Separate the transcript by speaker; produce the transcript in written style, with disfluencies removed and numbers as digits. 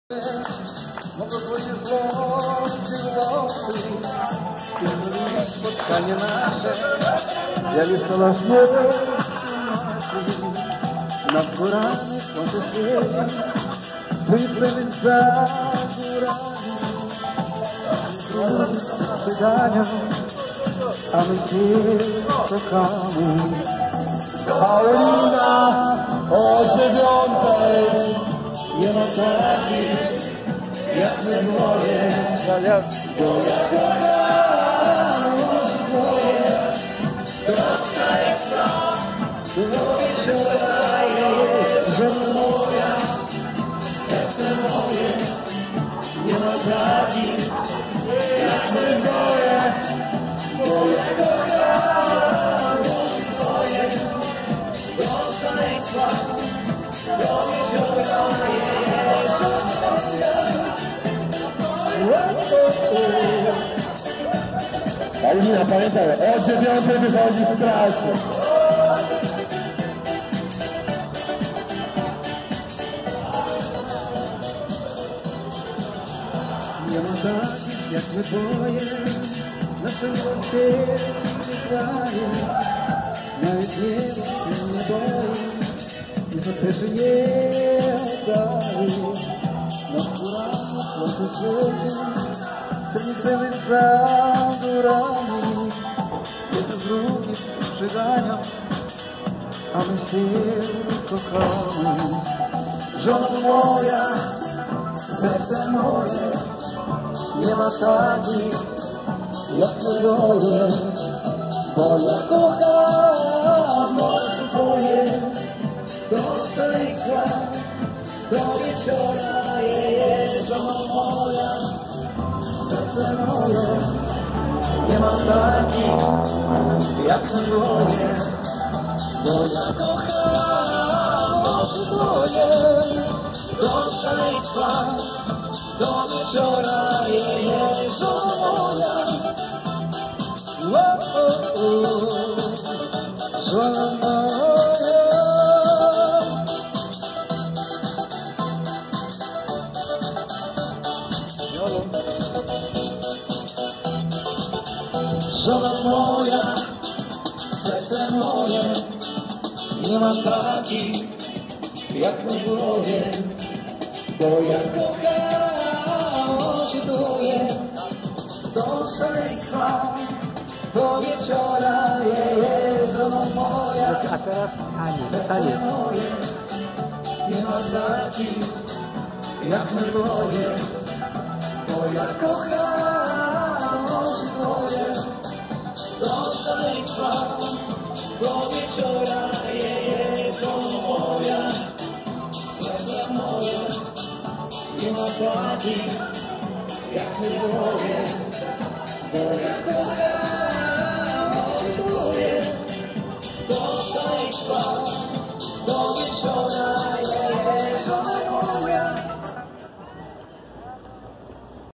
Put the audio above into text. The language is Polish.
Speaker 1: Mogło się złożyć włosy, spotkanie nasze, jak jest to nasz nad górami słońce świeci, słońce za górami, przegania, a my się kochamy.
Speaker 2: Paulina o 9:00 nie ma taki jak my dwoje, bo ja kocham twoje, do szaleństwa, do wieczora jest żona moja, serce moje, nie ma taki jak my dwoje, bo ja kocham twoje, do szaleństwa, do wieczora jest żona moja. Paulina, pamiętaj, o 9:00 wychodzi z pracy.
Speaker 1: Nie ma takich jak my dwoje, nasze głosy nie kraje, nawet nie boi i za też nie oddali. Nad górami słońce świeci, serce za górami, jedno z drugim przegania, a my się kochamy. Żona moja, serce moje, nie ma takich jak my dwoje, bo ja kocham serce twoje, do szaleństwa, do wieczora jest żona moja, serce moje, nie ma takich jak my dwoje, bo ja kocham oczy twoje, do szaleństwa, do wieczora jest żona moja, żona moja. Żona moja, serce moje, nie ma takich jak my dwoje, bo ja kocham oczy twoje, do szaleństwa, do wieczora jest żona moja.
Speaker 3: A teraz
Speaker 1: serce
Speaker 3: taniec.
Speaker 1: moje, nie ma takich jak my dwoje, bo ja kocham oczy twoje, do szaleństwa, do wieczora jest żona moja, serce moje, nie ma takich jak my dwoje, bo ja kocham oczy twoje, do szaleństwa, do wieczora